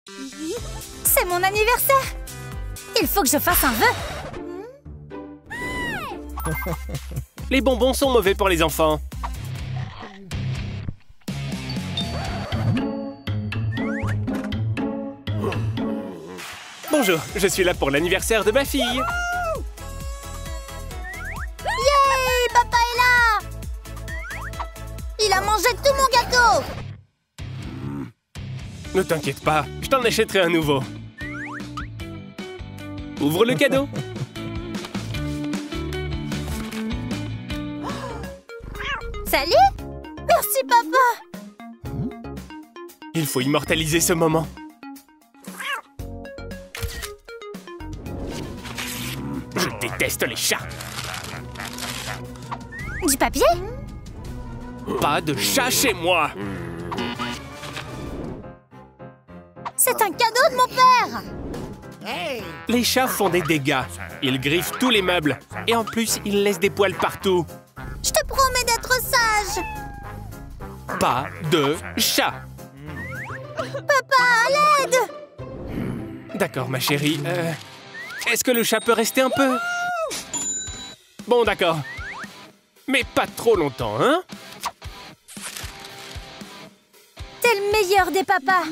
C'est mon anniversaire! Il faut que je fasse un vœu! Les bonbons sont mauvais pour les enfants. Bonjour, je suis là pour l'anniversaire de ma fille. Yay! Papa est là! Il a mangé tout mon gâteau! Ne t'inquiète pas, je t'en achèterai un nouveau. Ouvre le cadeau. Salut! Merci, papa! Il faut immortaliser ce moment. Je déteste les chats. Du papier? Pas de chat chez moi. C'est un cadeau de mon père! Les chats font des dégâts. Ils griffent tous les meubles. Et en plus, ils laissent des poils partout. Je te promets d'être sage! Pas de chat. Papa, à l'aide! D'accord, ma chérie. Est-ce que le chat peut rester un peu? Bon, d'accord. Mais pas trop longtemps, hein? T'es le meilleur des papas!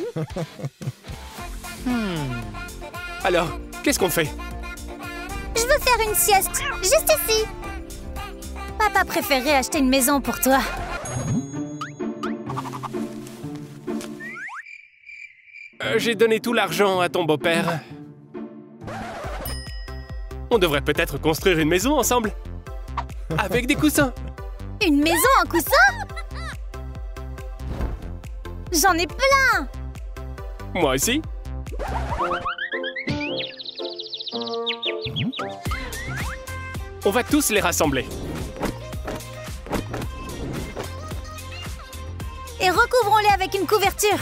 Alors, qu'est-ce qu'on fait? Je veux faire une sieste, juste ici! Papa préférait acheter une maison pour toi. J'ai donné tout l'argent à ton beau-père. On devrait peut-être construire une maison ensemble. Avec des coussins. Une maison en coussin? J'en ai plein! Moi aussi. On va tous les rassembler. Et recouvrons-les avec une couverture.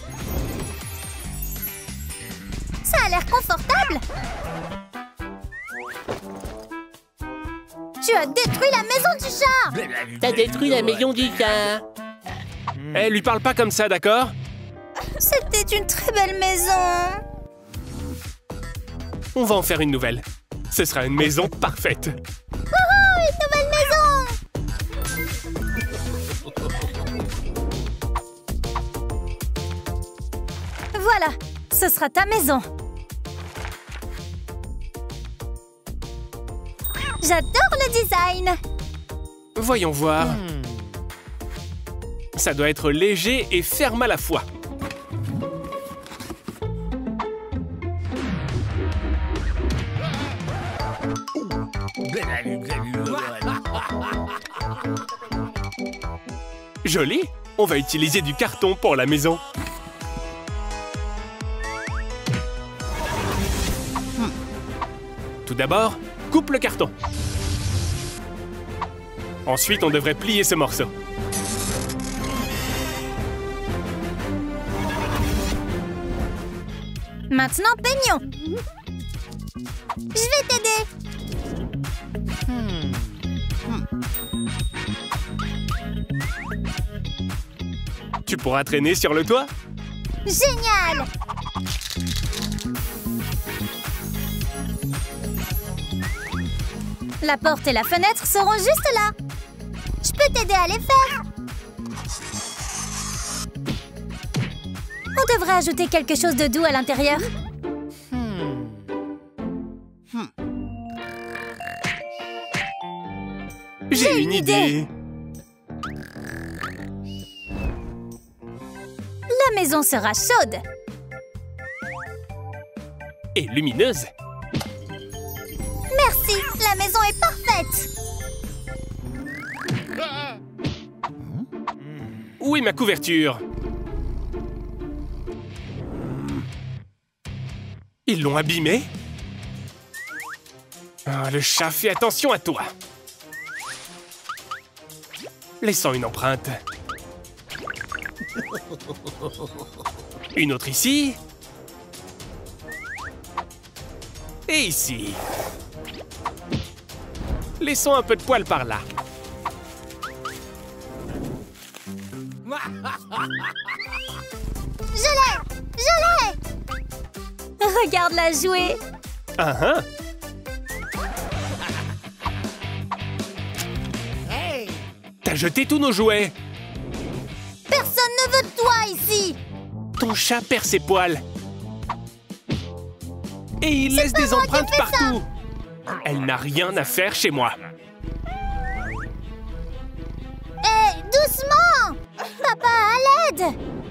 Ça a l'air confortable. Tu as détruit la maison du chat! T'as détruit la maison du chat. Eh, lui parle pas comme ça, d'accord? C'était une très belle maison. On va en faire une nouvelle. Ce sera une maison parfaite. Wouhou, une nouvelle maison! Voilà, ce sera ta maison. J'adore le design. Voyons voir. Ça doit être léger et ferme à la fois. Joli! On va utiliser du carton pour la maison. Tout d'abord, coupe le carton. Ensuite, on devrait plier ce morceau. Maintenant, peignons. Je vais t'aider. Tu pourras traîner sur le toit? Génial! La porte et la fenêtre seront juste là. Je peux t'aider à les faire. On devrait ajouter quelque chose de doux à l'intérieur. J'ai une idée. La maison sera chaude. Et lumineuse. Merci, la maison est parfaite. Où est ma couverture? Ils l'ont abîmée? Ah, le chat, fais attention à toi. Laissons une empreinte. Une autre ici. Et ici. Laissons un peu de poil par là. Je l'ai! Je l'ai! Regarde-la jouer. Ah ah. T'as jeté tous nos jouets. Personne ne veut de toi ici. Ton chat perd ses poils. Et il laisse des empreintes partout. Elle n'a rien à faire chez moi. Hé, doucement. Papa, à l'aide.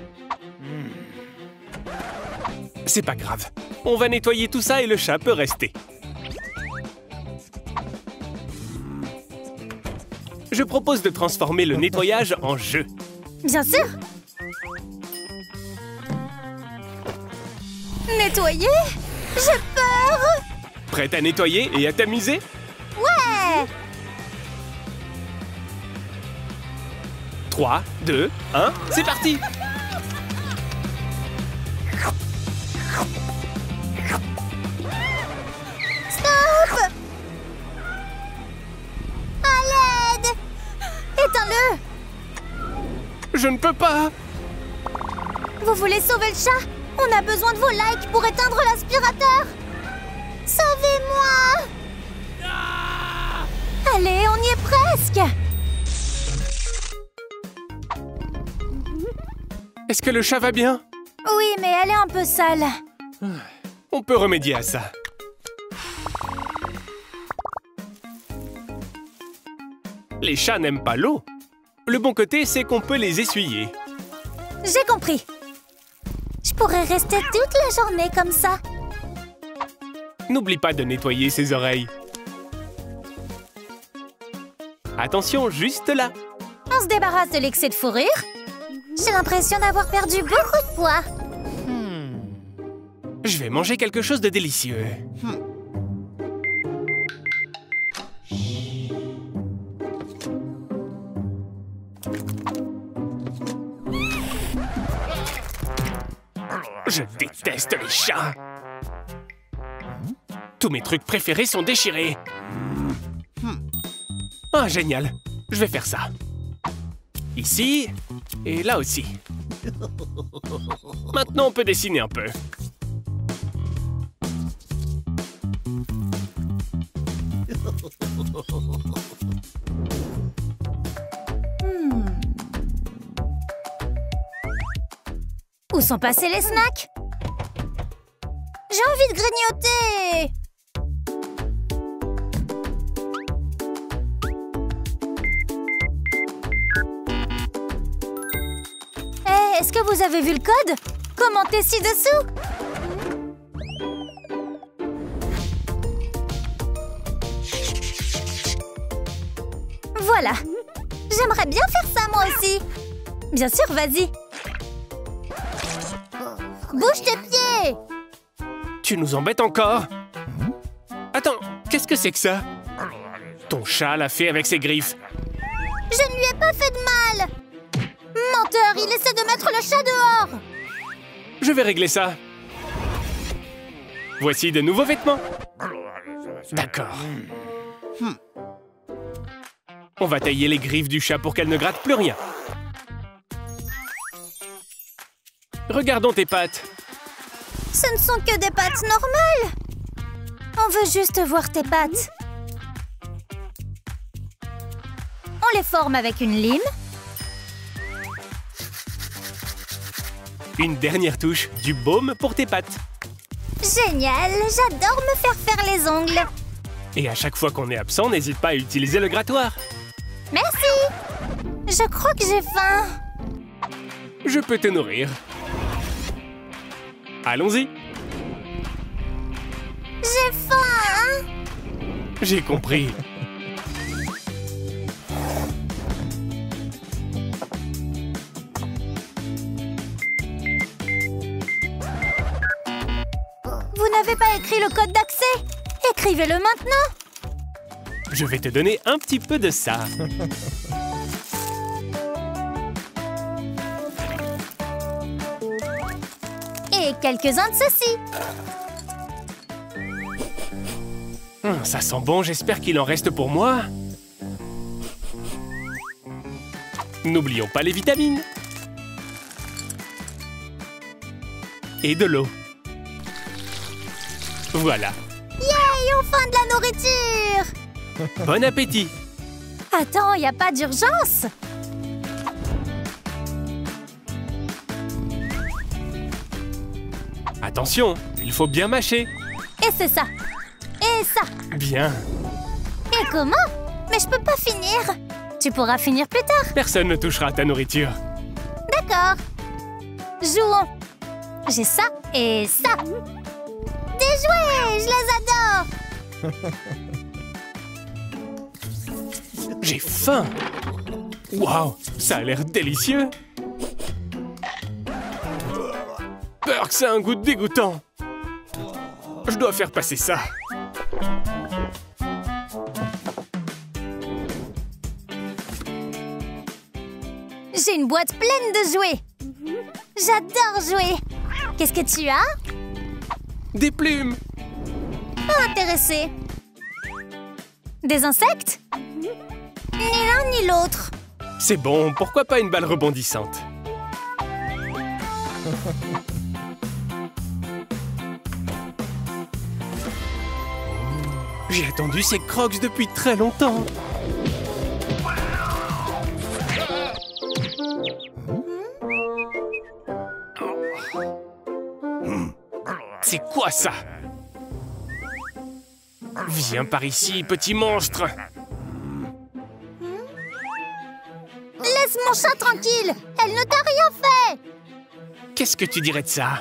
C'est pas grave. On va nettoyer tout ça et le chat peut rester. Je propose de transformer le nettoyage en jeu. Bien sûr. Nettoyer? J'ai peur. Prête à nettoyer et à t'amuser? Ouais. 3, 2, 1, c'est parti! Stop. À l'aide. Éteins-le. Je ne peux pas! Vous voulez sauver le chat? On a besoin de vos likes pour éteindre l'aspirateur. Sauvez-moi. Allez, on y est presque. Est-ce que le chat va bien? Oui, mais elle est un peu sale. On peut remédier à ça. Les chats n'aiment pas l'eau. Le bon côté, c'est qu'on peut les essuyer. J'ai compris. Je pourrais rester toute la journée comme ça. N'oublie pas de nettoyer ses oreilles. Attention, juste là. On se débarrasse de l'excès de fourrure. J'ai l'impression d'avoir perdu beaucoup de poids. Je vais manger quelque chose de délicieux. Je déteste les chats. Tous mes trucs préférés sont déchirés. Ah, génial. Je vais faire ça. Ici et là aussi. Maintenant, on peut dessiner un peu. Où sont passés les snacks? J'ai envie de grignoter. Hé, est-ce que vous avez vu le code? Commentez ci-dessous. Voilà. J'aimerais bien faire ça moi aussi. Bien sûr, vas-y. Bouge tes pieds! Tu nous embêtes encore? Attends, qu'est-ce que c'est que ça? Ton chat l'a fait avec ses griffes. Je ne lui ai pas fait de mal! Menteur, il essaie de mettre le chat dehors! Je vais régler ça. Voici de nouveaux vêtements. D'accord. On va tailler les griffes du chat pour qu'elle ne gratte plus rien. Regardons tes pattes. Ce ne sont que des pattes normales! On veut juste voir tes pattes. On les forme avec une lime. Une dernière touche, du baume pour tes pattes. Génial! J'adore me faire les ongles. Et à chaque fois qu'on est absent, n'hésite pas à utiliser le grattoir. Merci! Je crois que j'ai faim. Je peux te nourrir. Allons-y. J'ai faim! J'ai compris. Vous n'avez pas écrit le code d'accès? Écrivez-le maintenant! Je vais te donner un petit peu de ça. Et quelques-uns de ceux-ci. Ça sent bon, j'espère qu'il en reste pour moi. N'oublions pas les vitamines. Et de l'eau. Voilà. Yay, enfin de la nourriture! Bon appétit. Attends, y a pas d'urgence? Attention, il faut bien mâcher. Et c'est ça. Et ça. Bien. Et comment? Mais je peux pas finir. Tu pourras finir plus tard. Personne ne touchera à ta nourriture. D'accord. Jouons. J'ai ça et ça. Des jouets, je les adore. J'ai faim. Waouh, ça a l'air délicieux. Peur que ça a un goût dégoûtant. Je dois faire passer ça. J'ai une boîte pleine de jouets. J'adore jouer. Qu'est-ce que tu as? Des plumes. Pas intéressé. Des insectes? Ni l'un ni l'autre. C'est bon, pourquoi pas une balle rebondissante? J'ai attendu ces crocs depuis très longtemps. C'est quoi ça? Viens par ici, petit monstre. Laisse mon chat tranquille. Elle ne t'a rien fait. Qu'est-ce que tu dirais de ça?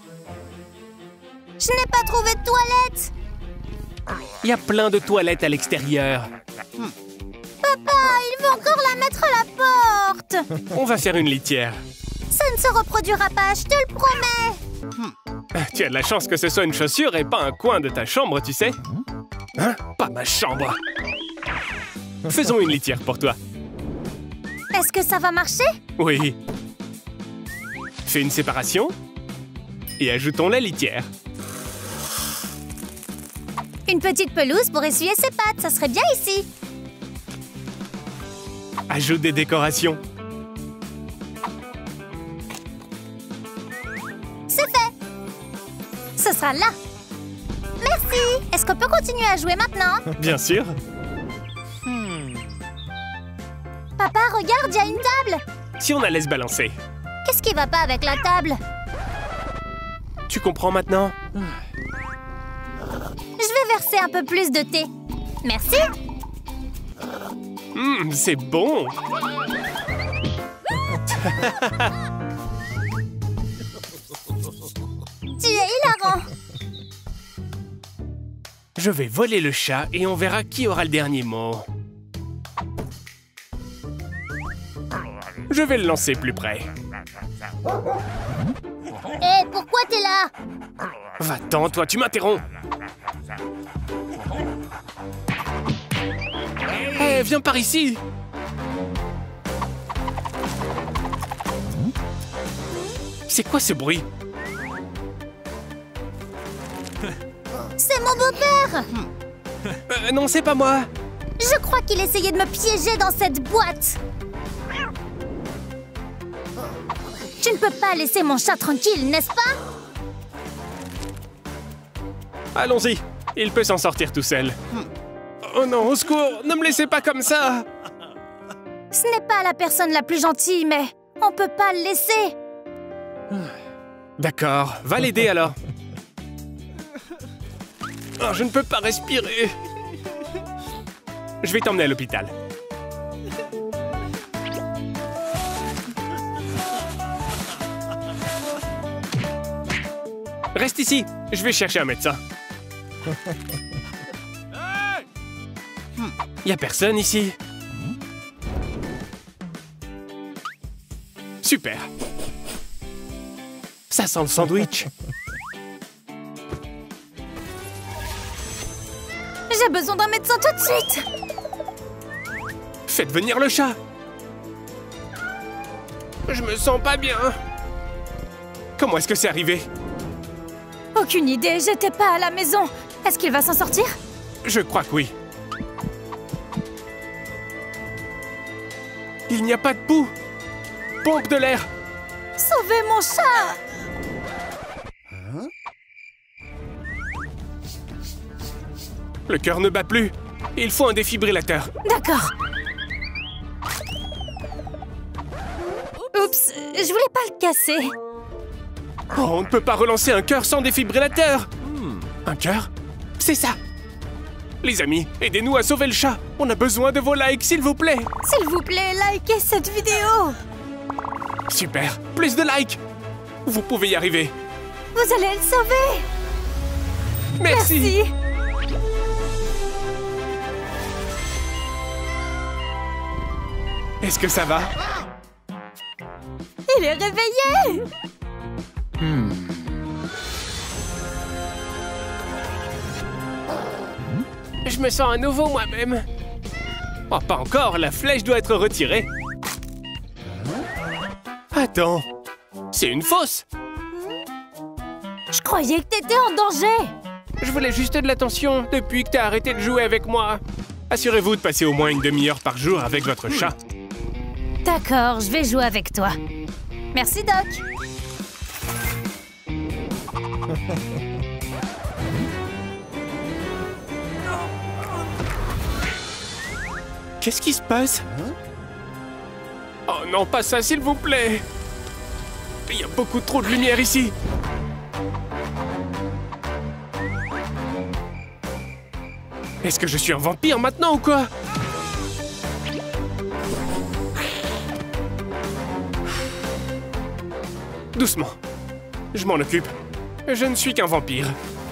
Je n'ai pas trouvé de toilette. Il y a plein de toilettes à l'extérieur. Papa, il veut encore la mettre à la porte. On va faire une litière. Ça ne se reproduira pas, je te le promets. Tu as de la chance que ce soit une chaussure et pas un coin de ta chambre, tu sais? Hein? Pas ma chambre. Faisons une litière pour toi. Est-ce que ça va marcher? Oui. Fais une séparation et ajoutons la litière. Une petite pelouse pour essuyer ses pattes, ça serait bien ici. Ajoute des décorations. C'est fait. Ce sera là. Merci. Est-ce qu'on peut continuer à jouer maintenant? Bien sûr. Papa, regarde, il y a une table. Si on la laisse balancer. Qu'est-ce qui va pas avec la table? Tu comprends maintenant? Je vais verser un peu plus de thé. Merci. C'est bon. Tu es hilarant. Je vais voler le chat et on verra qui aura le dernier mot. Je vais le lancer plus près. Hé, pourquoi t'es là? Va-t'en, toi, tu m'interromps. Hé, viens par ici. C'est quoi ce bruit? C'est mon beau-père. Non, c'est pas moi. Je crois qu'il essayait de me piéger dans cette boîte. Tu ne peux pas laisser mon chat tranquille, n'est-ce pas? Allons-y, il peut s'en sortir tout seul. Oh non, au secours, ne me laissez pas comme ça. Ce n'est pas la personne la plus gentille, mais on peut pas le laisser. D'accord, va l'aider alors. Oh, je ne peux pas respirer. Je vais t'emmener à l'hôpital. Reste ici, je vais chercher un médecin. Y a personne ici. Super. Ça sent le sandwich. J'ai besoin d'un médecin tout de suite. Faites venir le chat. Je me sens pas bien. Comment est-ce que c'est arrivé? Aucune idée, j'étais pas à la maison. Est-ce qu'il va s'en sortir? Je crois que oui. Il n'y a pas de boue. Pompe de l'air. Sauvez mon chat! Le cœur ne bat plus. Il faut un défibrillateur. D'accord. Oups, je voulais pas le casser. Oh, on ne peut pas relancer un cœur sans défibrillateur. Un cœur? C'est ça. Les amis, aidez-nous à sauver le chat. On a besoin de vos likes, s'il vous plaît. S'il vous plaît, likez cette vidéo. Super, plus de likes. Vous pouvez y arriver. Vous allez le sauver. Merci. Est-ce que ça va? Il est réveillé. Je me sens à nouveau moi-même. Oh, pas encore, la flèche doit être retirée. Attends, c'est une fausse. Je croyais que t'étais en danger. Je voulais juste de l'attention depuis que t'as arrêté de jouer avec moi. Assurez-vous de passer au moins une demi-heure par jour avec votre chat. D'accord, je vais jouer avec toi. Merci, Doc. Qu'est-ce qui se passe? Oh non, pas ça, s'il vous plaît. Il y a beaucoup trop de lumière ici. Est-ce que je suis un vampire maintenant ou quoi? Doucement. Je m'en occupe. Je ne suis qu'un vampire.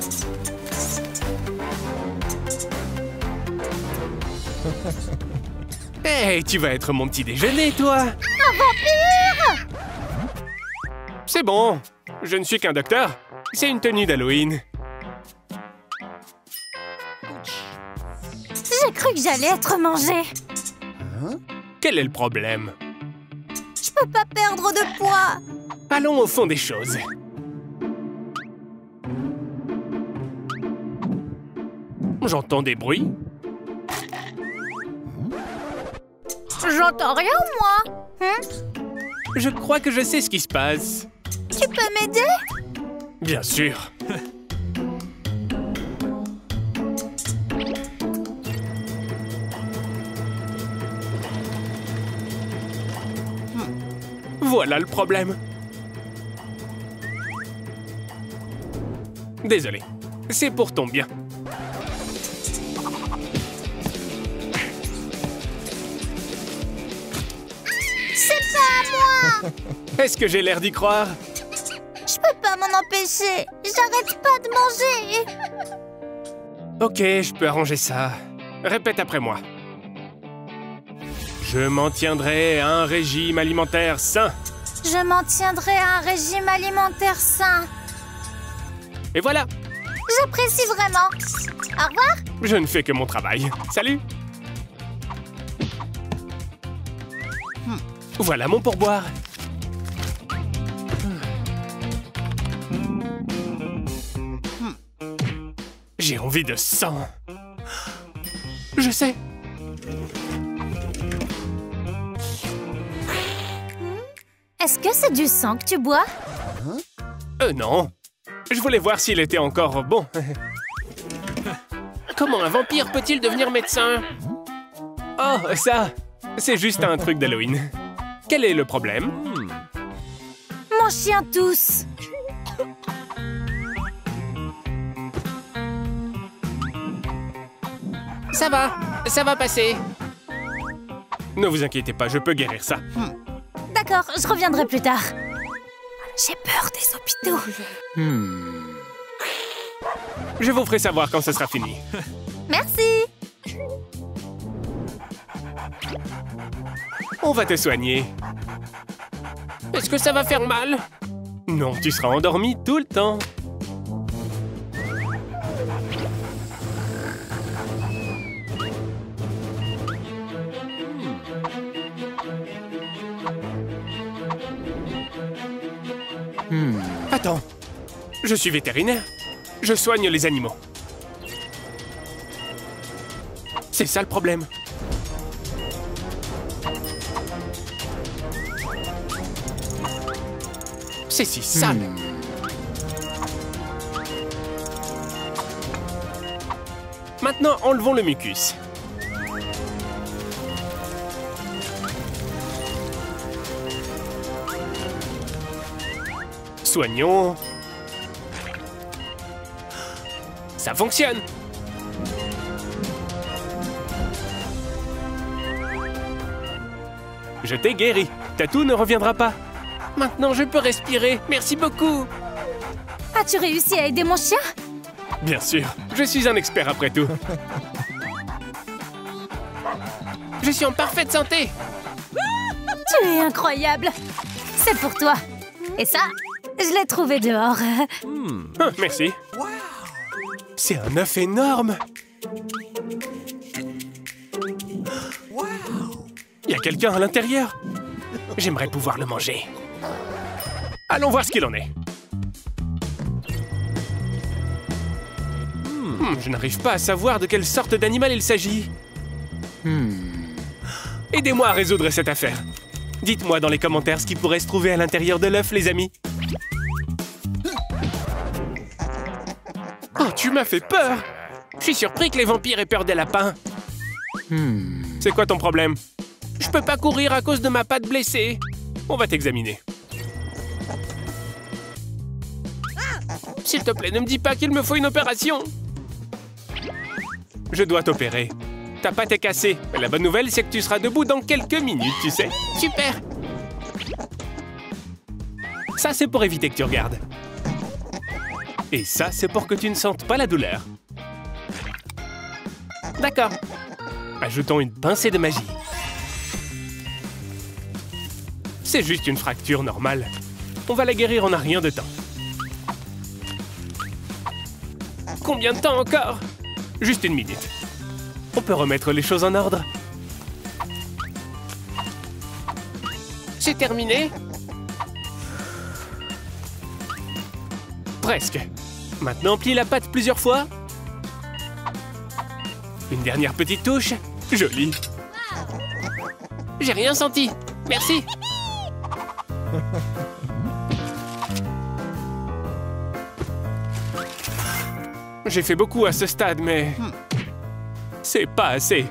Hey, tu vas être mon petit déjeuner, toi! Un vampire! C'est bon. Je ne suis qu'un docteur. C'est une tenue d'Halloween. J'ai cru que j'allais être mangée. Quel est le problème? Je peux pas perdre de poids. Allons au fond des choses. J'entends des bruits. J'entends rien, moi. Je crois que je sais ce qui se passe. Tu peux m'aider? Bien sûr. Voilà le problème. Désolé. C'est pour ton bien. C'est pas à moi. Est-ce que j'ai l'air d'y croire? Je peux pas m'en empêcher. J'arrête pas de manger. Ok, je peux arranger ça. Répète après moi. Je m'en tiendrai à un régime alimentaire sain. Je m'en tiendrai à un régime alimentaire sain. Et voilà. J'apprécie vraiment. Au revoir. Je ne fais que mon travail. Salut. Voilà mon pourboire. J'ai envie de sang. Je sais. Est-ce que c'est du sang que tu bois? Non. Je voulais voir s'il était encore bon. Comment un vampire peut-il devenir médecin? Oh, ça, c'est juste un truc d'Halloween. Quel est le problème? Mon chien tousse. Ça va passer. Ne vous inquiétez pas, je peux guérir ça. D'accord, je reviendrai plus tard. J'ai peur des hôpitaux. Je vous ferai savoir quand ce sera fini. Merci. On va te soigner. Est-ce que ça va faire mal? Non, tu seras endormi tout le temps. Attends, je suis vétérinaire. Je soigne les animaux. C'est ça le problème. C'est si sale. Maintenant, enlevons le mucus. Soignons. Ça fonctionne. Je t'ai guéri. Tatou ne reviendra pas. Maintenant, je peux respirer. Merci beaucoup. As-tu réussi à aider mon chien? Bien sûr, je suis un expert après tout. Je suis en parfaite santé. Tu es incroyable. C'est pour toi. Et ça, je l'ai trouvé dehors. Ah, merci. C'est un œuf énorme. Il y a quelqu'un à l'intérieur. J'aimerais pouvoir le manger. Allons voir ce qu'il en est. Je n'arrive pas à savoir de quelle sorte d'animal il s'agit. Aidez-moi à résoudre cette affaire. Dites-moi dans les commentaires ce qui pourrait se trouver à l'intérieur de l'œuf, les amis. Oh, tu m'as fait peur! Je suis surpris que les vampires aient peur des lapins. C'est quoi ton problème? Je peux pas courir à cause de ma patte blessée. On va t'examiner. S'il te plaît, ne me dis pas qu'il me faut une opération. Je dois t'opérer. Ta patte est cassée. Mais la bonne nouvelle, c'est que tu seras debout dans quelques minutes, tu sais. Super. Ça, c'est pour éviter que tu regardes. Et ça, c'est pour que tu ne sentes pas la douleur. D'accord. Ajoutons une pincée de magie. C'est juste une fracture normale. On va la guérir en un rien de temps. Combien de temps encore? Juste une minute. On peut remettre les choses en ordre. C'est terminé? Presque. Maintenant, plie la pâte plusieurs fois. Une dernière petite touche. Joli. J'ai rien senti. Merci. J'ai fait beaucoup à ce stade, mais... c'est pas assez.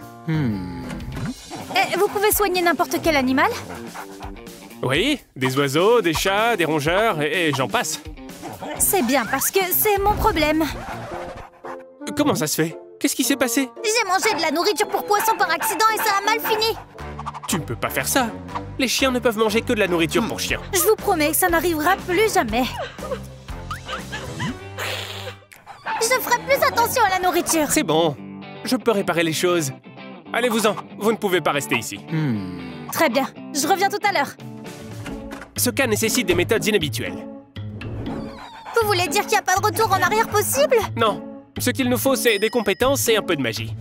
Vous pouvez soigner n'importe quel animal? Oui, des oiseaux, des chats, des rongeurs, et j'en passe. C'est bien, parce que c'est mon problème. Comment ça se fait? Qu'est-ce qui s'est passé? J'ai mangé de la nourriture pour poisson par accident et ça a mal fini. Tu ne peux pas faire ça. Les chiens ne peuvent manger que de la nourriture pour chiens. Je vous promets que ça n'arrivera plus jamais. Je ferai plus attention à la nourriture. C'est bon. Je peux réparer les choses. Allez-vous-en. Vous ne pouvez pas rester ici. Très bien. Je reviens tout à l'heure. Ce cas nécessite des méthodes inhabituelles. Vous voulez dire qu'il n'y a pas de retour en arrière possible? Non. Ce qu'il nous faut, c'est des compétences et un peu de magie.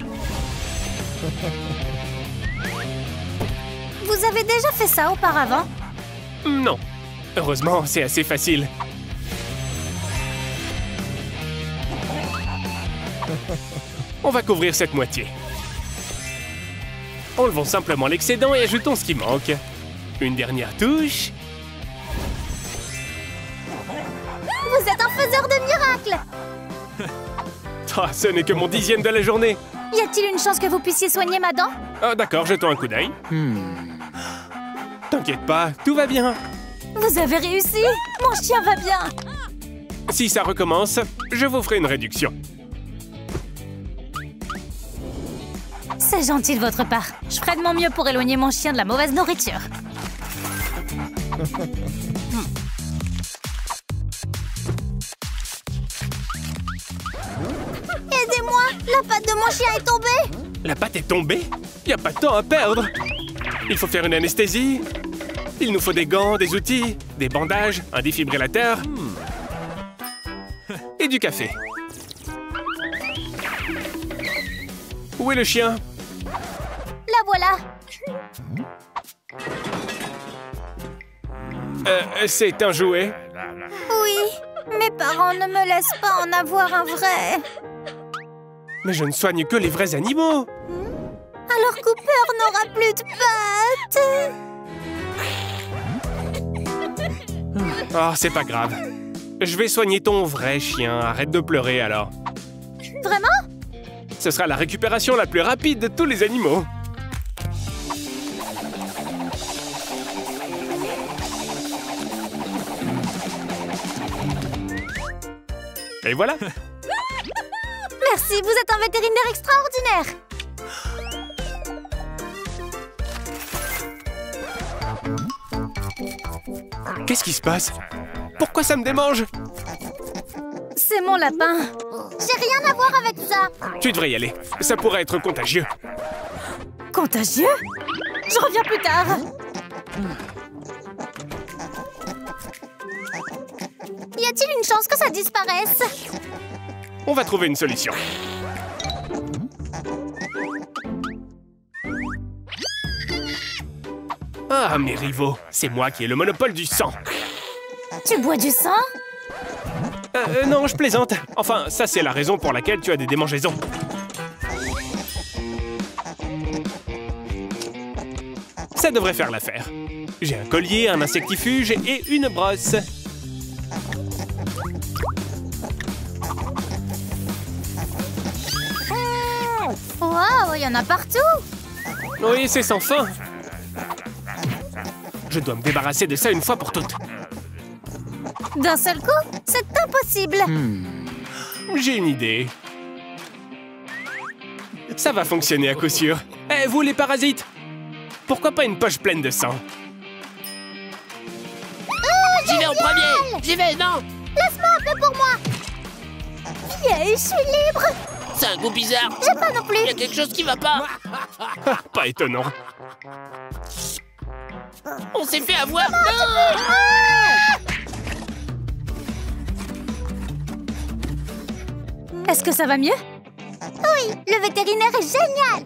Vous avez déjà fait ça auparavant? Non. Heureusement, c'est assez facile. On va couvrir cette moitié. Enlevons simplement l'excédent et ajoutons ce qui manque. Une dernière touche. Vous êtes un faiseur de miracles! Oh, ce n'est que mon 10e de la journée. Y a-t-il une chance que vous puissiez soigner ma dent? Ah, d'accord, jetons un coup d'œil. T'inquiète pas, tout va bien. Vous avez réussi! Mon chien va bien! Si ça recommence, je vous ferai une réduction. C'est gentil de votre part. Je ferai de mon mieux pour éloigner mon chien de la mauvaise nourriture. Aidez-moi! La patte de mon chien est tombée! La patte est tombée? Y a pas de temps à perdre. Il faut faire une anesthésie. Il nous faut des gants, des outils, des bandages, un défibrillateur et du café. Où est le chien? La voilà! C'est un jouet. Oui, mes parents ne me laissent pas en avoir un vrai. Mais je ne soigne que les vrais animaux. Alors Cooper n'aura plus de pattes. Oh, c'est pas grave. Je vais soigner ton vrai chien. Arrête de pleurer alors. Vraiment? Ce sera la récupération la plus rapide de tous les animaux. Et voilà. Merci, vous êtes un vétérinaire extraordinaire. Qu'est-ce qui se passe? Pourquoi ça me démange? C'est mon lapin. J'ai rien à voir avec ça. Tu devrais y aller. Ça pourrait être contagieux. Contagieux? Je reviens plus tard. Y a-t-il une chance que ça disparaisse? On va trouver une solution. Ah, mes rivaux, c'est moi qui ai le monopole du sang. Tu bois du sang? Non, je plaisante. Enfin, ça c'est la raison pour laquelle tu as des démangeaisons. Ça devrait faire l'affaire. J'ai un collier, un insectifuge et une brosse. Waouh, il y en a partout. Oui, c'est sans fin. Je dois me débarrasser de ça une fois pour toutes. D'un seul coup? C'est impossible. J'ai une idée. Ça va fonctionner à coup sûr. Eh, vous les parasites! Pourquoi pas une poche pleine de sang? J'y vais en premier! J'y vais, non! Laisse-moi un peu pour moi. Yeah, je suis libre. C'est un goût bizarre! J'ai pas non plus. Il y a quelque chose qui va pas! Pas étonnant. On s'est fait avoir! Est-ce que ça va mieux? Oui, le vétérinaire est génial.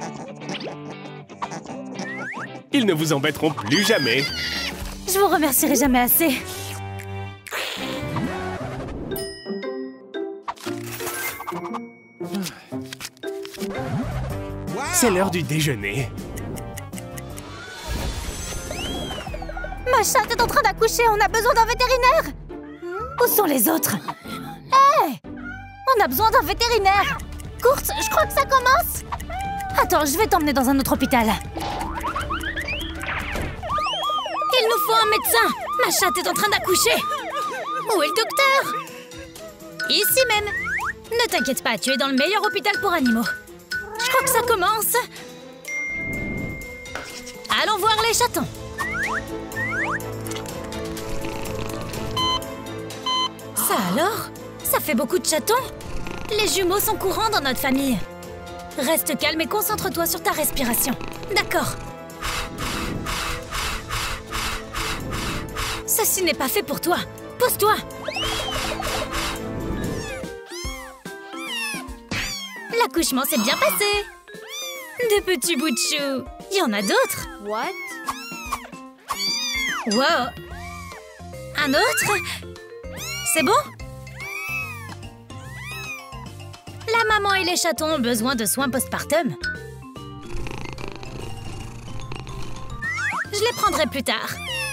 Ils ne vous embêteront plus jamais. Je vous remercierai jamais assez. C'est l'heure du déjeuner. Ma chatte est en train d'accoucher, on a besoin d'un vétérinaire. Où sont les autres? Hé! On a besoin d'un vétérinaire. Course, je crois que ça commence. Attends, je vais t'emmener dans un autre hôpital. Il nous faut un médecin. Ma chatte est en train d'accoucher. Où est le docteur? Ici même. Ne t'inquiète pas, tu es dans le meilleur hôpital pour animaux. Je crois que ça commence. Allons voir les chatons. Ça alors? Ça fait beaucoup de chatons? Les jumeaux sont courants dans notre famille. Reste calme et concentre-toi sur ta respiration. D'accord. Ceci n'est pas fait pour toi. Pose-toi. L'accouchement s'est bien passé. Des petits bouts de chou. Il y en a d'autres. What? Wow. Un autre? C'est bon? La maman et les chatons ont besoin de soins postpartum. Je les prendrai plus tard.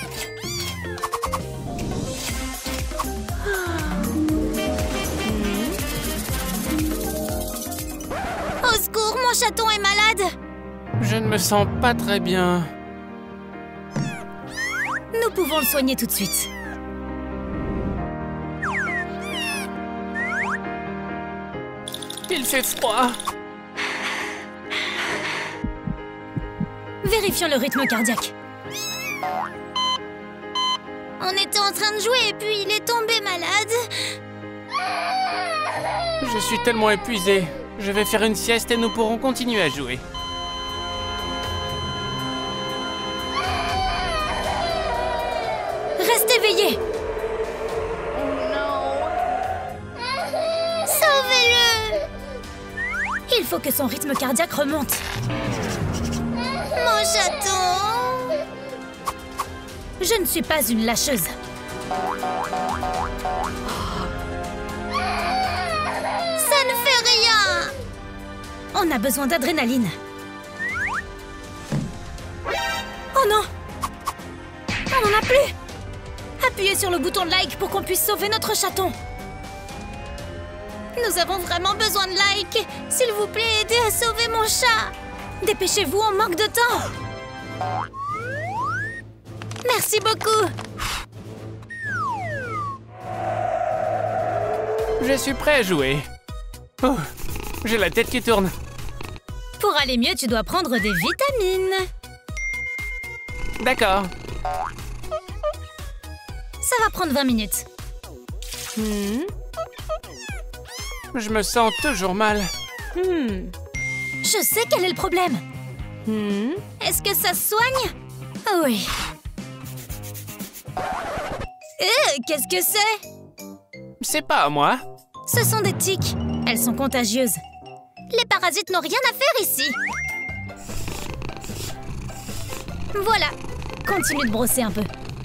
Au secours, mon chaton est malade. Je ne me sens pas très bien. Nous pouvons le soigner tout de suite. Il fait froid. Vérifions le rythme cardiaque. On était en train de jouer et puis il est tombé malade. Je suis tellement épuisé. Je vais faire une sieste et nous pourrons continuer à jouer. Reste éveillé. Sauvez-le. Il faut que son rythme cardiaque remonte. Mon chaton. Je ne suis pas une lâcheuse. Ça ne fait rien. On a besoin d'adrénaline. Oh non! On n'en a plus! Appuyez sur le bouton like pour qu'on puisse sauver notre chaton. Nous avons vraiment besoin de likes. S'il vous plaît, aidez à sauver mon chat. Dépêchez-vous, on manque de temps. Merci beaucoup. Je suis prêt à jouer. Oh, j'ai la tête qui tourne. Pour aller mieux, tu dois prendre des vitamines. D'accord. Ça va prendre 20 minutes. Je me sens toujours mal. Je sais quel est le problème. Est-ce que ça se soigne? Oui. Qu'est-ce que c'est? C'est pas à moi. Ce sont des tiques. Elles sont contagieuses. Les parasites n'ont rien à faire ici. Voilà. Continue de brosser un peu.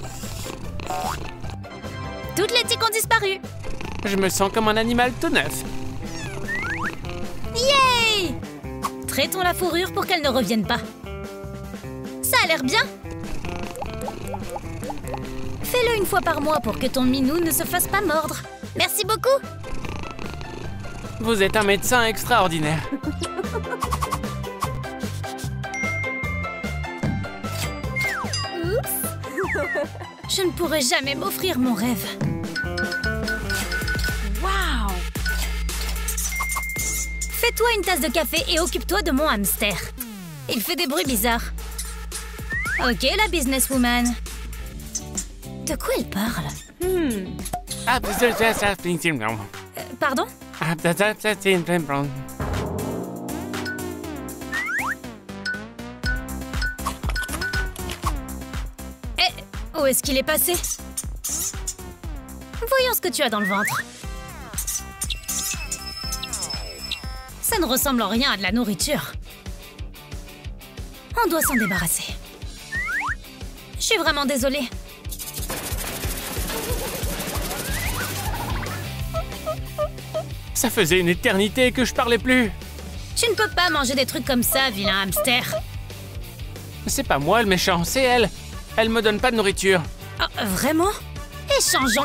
Toutes les tiques ont disparu. Je me sens comme un animal tout neuf. Yay! Traitons la fourrure pour qu'elle ne revienne pas. Ça a l'air bien. Fais-le une fois par mois pour que ton minou ne se fasse pas mordre. Merci beaucoup. Vous êtes un médecin extraordinaire. Je ne pourrai jamais m'offrir mon rêve. Waouh! Fais-toi une tasse de café et occupe-toi de mon hamster. Il fait des bruits bizarres. Ok, la businesswoman. De quoi elle parle? Pardon? Où est-ce qu'il est passé? Voyons ce que tu as dans le ventre. Ça ne ressemble en rien à de la nourriture. On doit s'en débarrasser. Je suis vraiment désolée. Ça faisait une éternité que je parlais plus. Tu ne peux pas manger des trucs comme ça, vilain hamster. C'est pas moi le méchant, c'est elle. Elle me donne pas de nourriture. Oh, vraiment? Échangeons.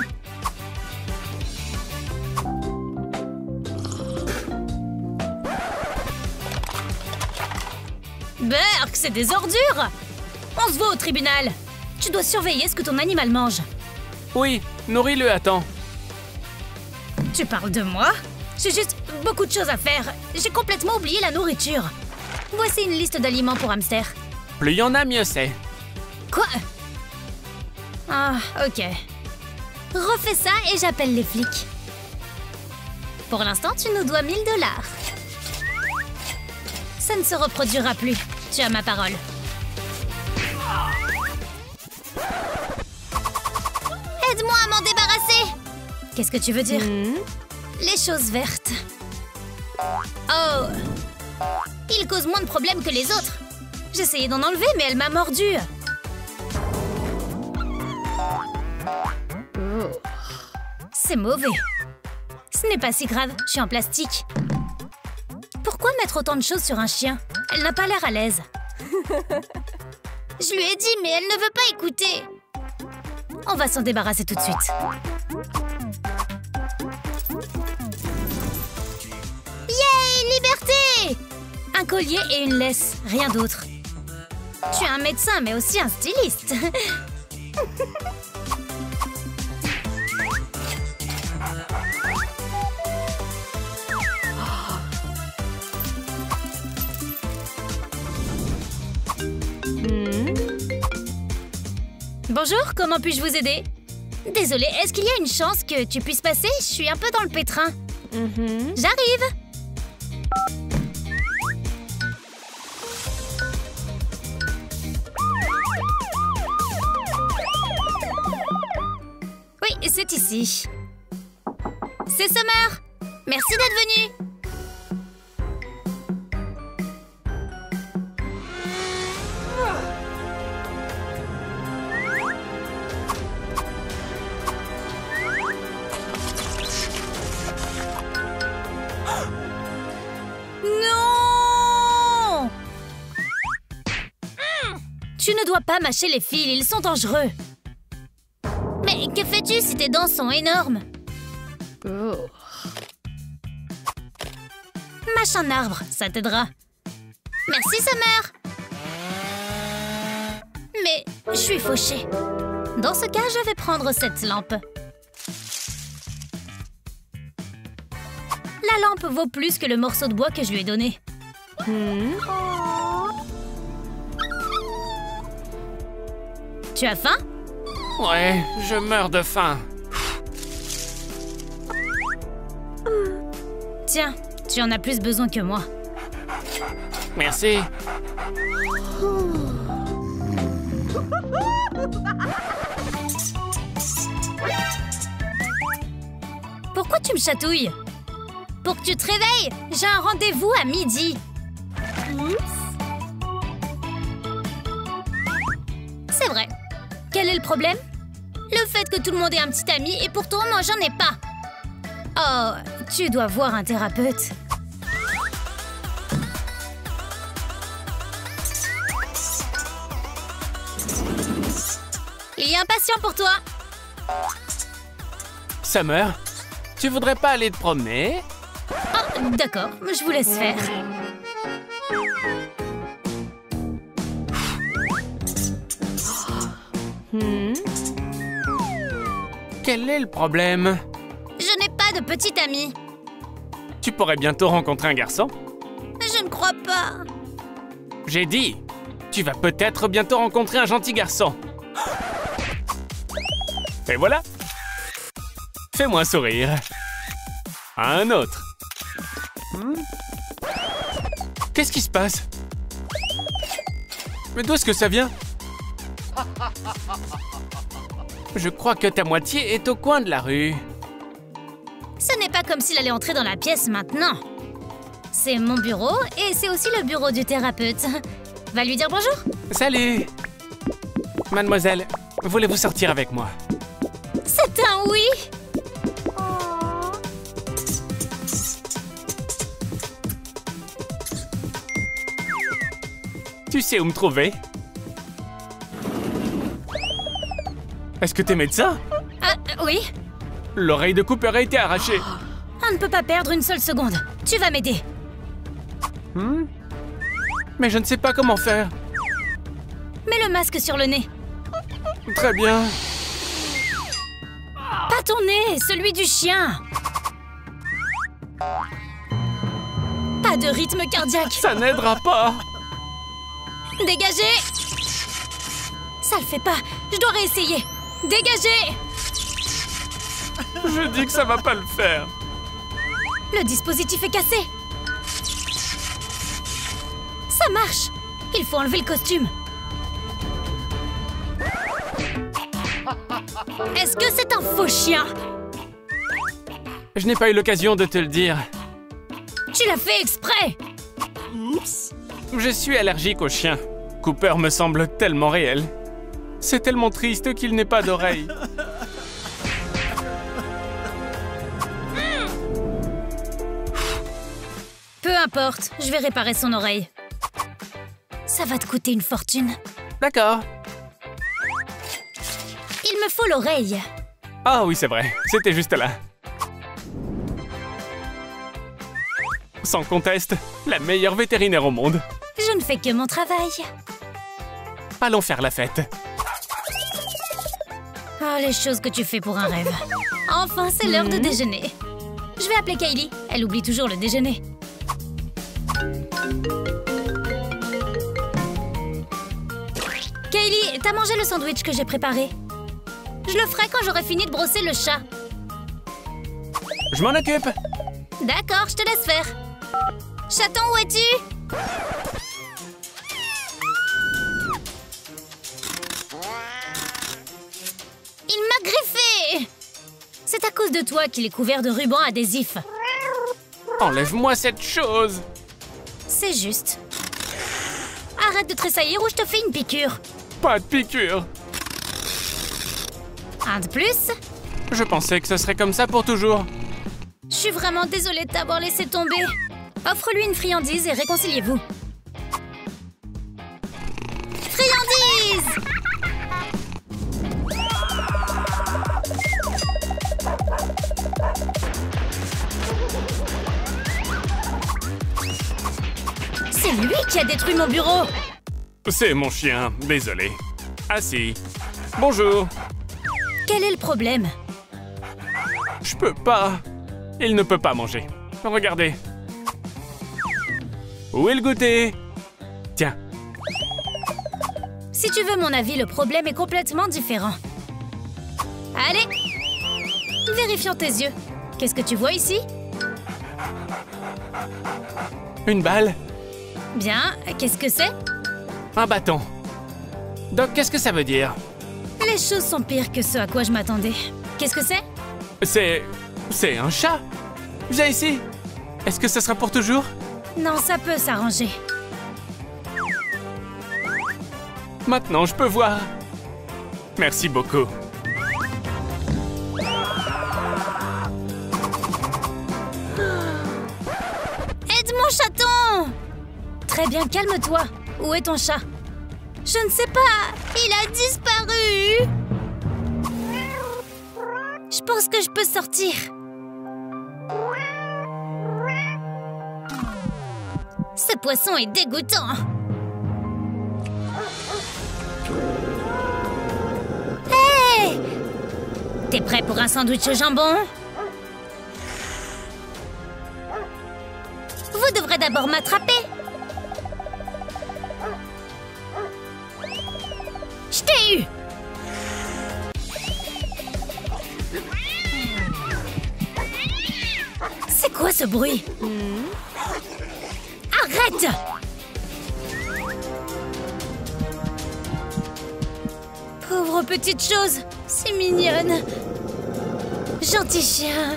Berk, c'est des ordures! On se voit au tribunal. Tu dois surveiller ce que ton animal mange. Oui, nourris-le à temps. Tu parles de moi? J'ai juste beaucoup de choses à faire. J'ai complètement oublié la nourriture. Voici une liste d'aliments pour hamster. Plus il y en a, mieux c'est. Quoi? Ah, ok. Refais ça et j'appelle les flics. Pour l'instant, tu nous dois 1000 $. Ça ne se reproduira plus. Tu as ma parole. Aide-moi à m'en débarrasser! Qu'est-ce que tu veux dire? Les choses vertes. Oh! Il cause moins de problèmes que les autres. J'essayais d'en enlever, mais elle m'a mordu. C'est mauvais. Ce n'est pas si grave, je suis en plastique. Pourquoi mettre autant de choses sur un chien? Elle n'a pas l'air à l'aise. Je lui ai dit, mais elle ne veut pas écouter. On va s'en débarrasser tout de suite. Yay, liberté! Un collier et une laisse, rien d'autre. Tu es un médecin, mais aussi un styliste. Bonjour, comment puis-je vous aider? Désolée, est-ce qu'il y a une chance que tu puisses passer? Je suis un peu dans le pétrin. J'arrive! Oui, c'est ici. C'est Summer! Merci d'être venue! Non! Tu ne dois pas mâcher les fils, ils sont dangereux. Mais que fais-tu si tes dents sont énormes? Arrache un arbre, ça t'aidera. Merci, Summer. Mais je suis fauchée. Dans ce cas, je vais prendre cette lampe. La lampe vaut plus que le morceau de bois que je lui ai donné. Tu as faim? Ouais, je meurs de faim. Tiens, tu en as plus besoin que moi. Merci. Pourquoi tu me chatouilles? Pour que tu te réveilles, j'ai un rendez-vous à midi. C'est vrai. Quel est le problème? Le fait que tout le monde ait un petit ami et pourtant moi j'en ai pas. Oh, tu dois voir un thérapeute. Il y a un patient pour toi. Summer, tu voudrais pas aller te promener? Oh, d'accord, je vous laisse faire. Quel est le problème? Je n'ai pas de petit ami. Tu pourrais bientôt rencontrer un garçon? Je ne crois pas. J'ai dit, tu vas peut-être bientôt rencontrer un gentil garçon. Et voilà. Fais-moi un sourire. Un autre. Qu'est-ce qui se passe? Mais d'où est-ce que ça vient? Je crois que ta moitié est au coin de la rue. Ce n'est pas comme s'il allait entrer dans la pièce maintenant. C'est mon bureau et c'est aussi le bureau du thérapeute. Va lui dire bonjour. Salut. Mademoiselle, voulez-vous sortir avec moi? C'est un oui. Tu sais où me trouver? Est-ce que t'es médecin? Ah, oui. L'oreille de Cooper a été arrachée. On ne peut pas perdre une seule seconde. Tu vas m'aider. Mais je ne sais pas comment faire. Mets le masque sur le nez. Très bien. Pas ton nez, celui du chien. Pas de rythme cardiaque. Ça n'aidera pas. Dégagez. Ça le fait pas. Je dois réessayer. Dégagez. Je dis que ça va pas le faire. Le dispositif est cassé. Ça marche. Il faut enlever le costume. Est-ce que c'est un faux chien? Je n'ai pas eu l'occasion de te le dire. Tu l'as fait exprès. Je suis allergique aux chiens. Cooper me semble tellement réel. C'est tellement triste qu'il n'ait pas d'oreille. Peu importe, je vais réparer son oreille. Ça va te coûter une fortune. D'accord. Il me faut l'oreille. Ah oui, c'est vrai. C'était juste là. Sans conteste, la meilleure vétérinaire au monde. Je ne fais que mon travail. Allons faire la fête. Oh, les choses que tu fais pour un rêve. Enfin, c'est l'heure de déjeuner. Je vais appeler Kylie. Elle oublie toujours le déjeuner. Kylie, t'as mangé le sandwich que j'ai préparé? Je le ferai quand j'aurai fini de brosser le chat. Je m'en occupe. D'accord, je te laisse faire. Chaton, où es-tu? Il m'a griffé! C'est à cause de toi qu'il est couvert de rubans adhésifs. Enlève-moi cette chose. C'est juste. Arrête de tressaillir ou je te fais une piqûre. Pas de piqûre. Un de plus? Je pensais que ce serait comme ça pour toujours. Je suis vraiment désolée de t'avoir laissé tomber. Offre-lui une friandise et réconciliez-vous. Friandise! lui qui a détruit mon bureau. C'est mon chien, désolé. Assis. Bonjour. Quel est le problème? Je peux pas. Il ne peut pas manger. Regardez. Où est le goûter? Tiens. Si tu veux mon avis, le problème est complètement différent. Allez! Vérifions tes yeux. Qu'est-ce que tu vois ici? Une balle? Bien, qu'est-ce que c'est? Un bâton. Doc, qu'est-ce que ça veut dire? Les choses sont pires que ce à quoi je m'attendais. Qu'est-ce que c'est? C'est un chat. Viens ici. Est-ce que ça sera pour toujours? Non, ça peut s'arranger. Maintenant, je peux voir. Merci beaucoup. Aide mon chaton! Très bien, calme-toi. Où est ton chat? Je ne sais pas. Il a disparu. Je pense que je peux sortir. Ce poisson est dégoûtant. Hey! T'es prêt pour un sandwich au jambon? Vous devrez d'abord m'attraper. Je t'ai eu! C'est quoi ce bruit? Arrête! Pauvre petite chose, c'est mignonne. Gentil chien.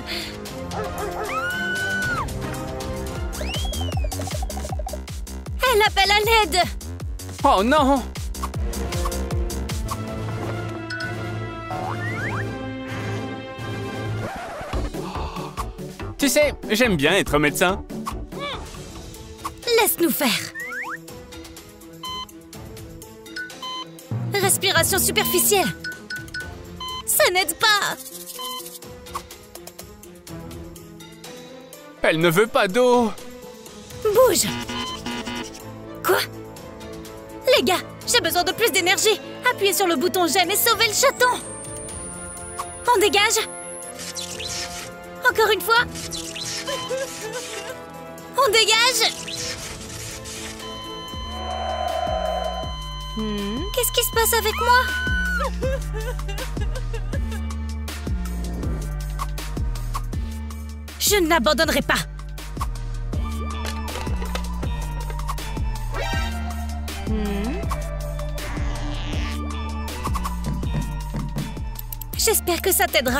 Elle appelle à l'aide. Oh non! Tu sais, j'aime bien être médecin. Laisse-nous faire. Respiration superficielle. Ça n'aide pas. Elle ne veut pas d'eau. Bouge. Quoi? Les gars, j'ai besoin de plus d'énergie. Appuyez sur le bouton j'aime et sauvez le chaton. On dégage. Encore une fois. On dégage. Qu'est-ce qui se passe avec moi? Je n'abandonnerai pas. J'espère que ça t'aidera.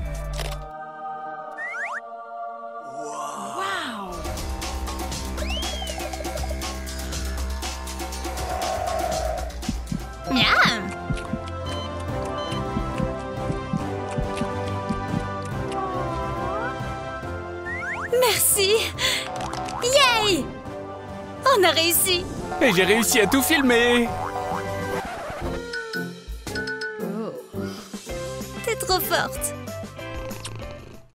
Miam! Merci! Yay! On a réussi! Et j'ai réussi à tout filmer. T'es trop forte!